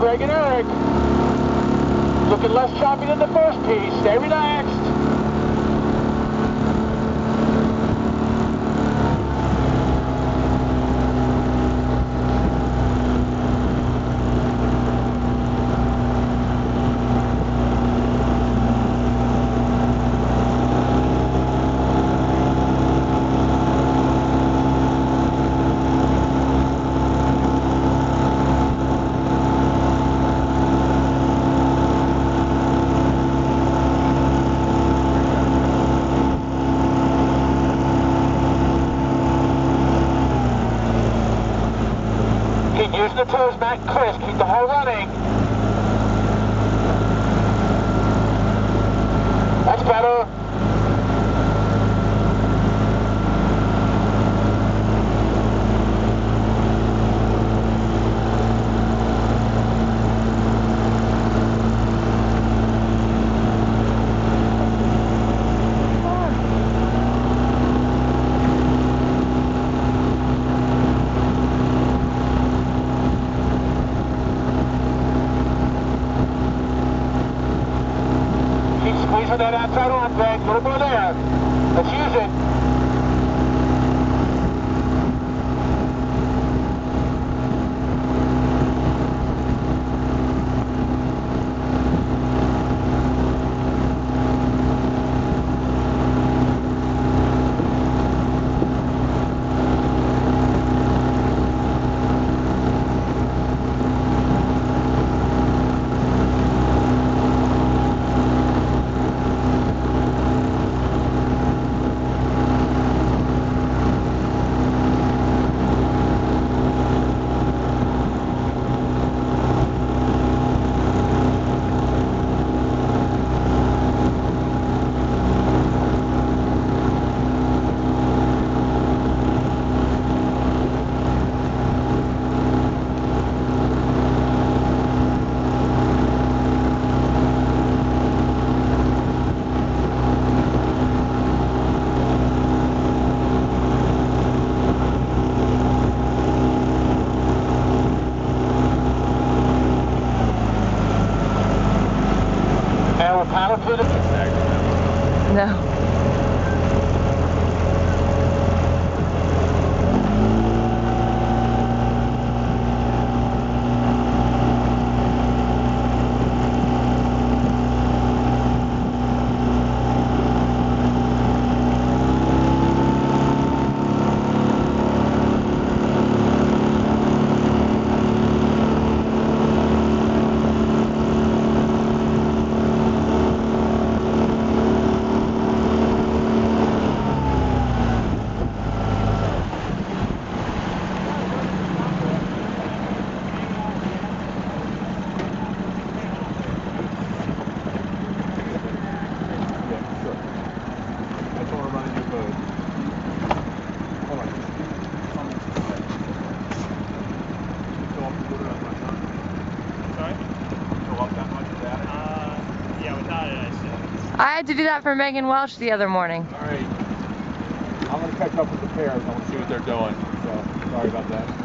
Greg and Eric. Looking less choppy than the first piece. Stay relaxed. Keep using the toes, Matt. Chris, keep the hull running. That's better. Squeezing that outside arm, Greg. A little more there. Let's use it. Power through the... No. I had to do that for Megan Welch the other morning. All right. I'm going to catch up with the pairs. I want to see what they're doing. So, sorry about that.